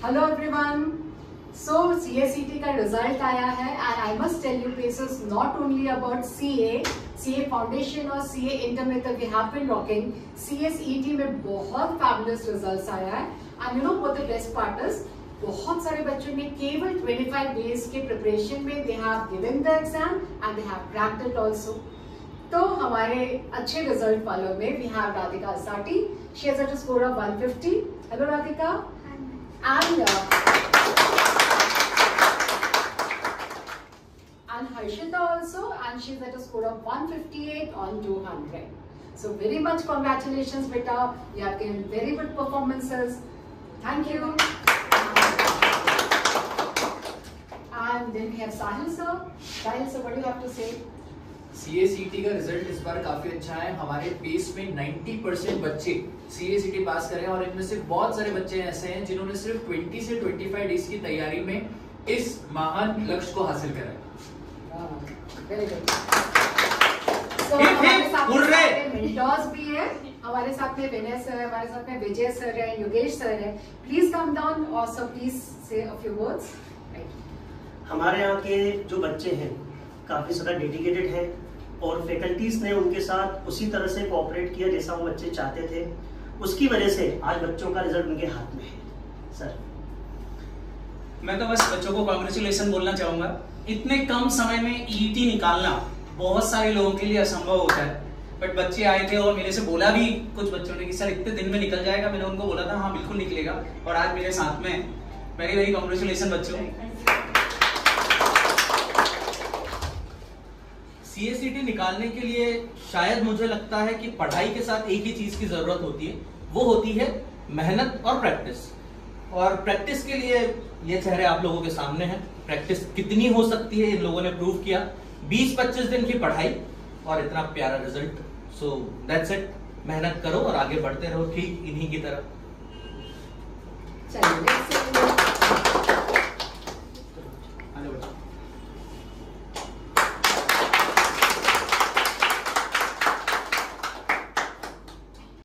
Hello everyone, so CACT का result आया है and I must tell you this is not only about CA foundation और CA intermediate we have been rocking. CACT में बहुत fabulous results आया है and you know what the best part is, बहुत सारे बच्चों ने केवल 25 डेज के प्रिपरेशन में they have given the exam and they have cracked it also. तो हमारे अच्छे रिजल्ट वालों में we have Radhika Asati, she has a score of 150। Hello Radhika. And Harshita also, and she's at a score of 158 on 200. So very much congratulations, beta. You have given very good performances. Thank you. And then we have Sahil sir. Sahil sir, what do you have to say? CACT का result इस बार काफी अच्छा है। हमारे pace में 90% बच्चे CACT पास करे और इनमें से बहुत सारे बच्चे ऐसे हैं जिन्होंने सिर्फ 20 से 25 डेज की तैयारी में इस महान लक्ष्य को हासिल करा है। Very good. So हमारे साथ में मेंटर्स भी है, हमारे साथ में विनय सर है, हमारे साथ में विजय सर है, योगेश सर है। प्लीज कम डाउन और sir please say a few words. हमारे यहाँ के जो बच्चे हैं काफी ज्यादा डेडिकेटेड हैं और फैकल्टीज ने उनके साथ उसी तरह से कोऑपरेट किया जैसा वो बच्चे चाहते थे। उसकी वजह से आज बच्चों का रिजल्ट उनके हाथ में है। सर मैं तो बस बच्चों को कांग्रेचुलेशन बोलना चाहूंगा। इतने कम समय में EET निकालना बहुत सारे लोगों के लिए असंभव होता है, बट बच्चे आए थे और मेरे से बोला भी कुछ बच्चों ने कि सर इतने दिन में निकल जाएगा। मैंने उनको बोला था हाँ बिल्कुल निकलेगा और आज मेरे साथ में। वेरी वेरी कांग्रेचुलेशन बच्चों। CACT निकालने के लिए शायद मुझे लगता है कि पढ़ाई के साथ एक ही चीज की जरूरत होती है, वो होती है मेहनत और प्रैक्टिस। और प्रैक्टिस के लिए ये चेहरे आप लोगों के सामने हैं। प्रैक्टिस कितनी हो सकती है इन लोगों ने प्रूव किया। 20-25 दिन की पढ़ाई और इतना प्यारा रिजल्ट। So that's it. मेहनत करो और आगे बढ़ते रहो ठीक इन्हीं की तरह। चलिए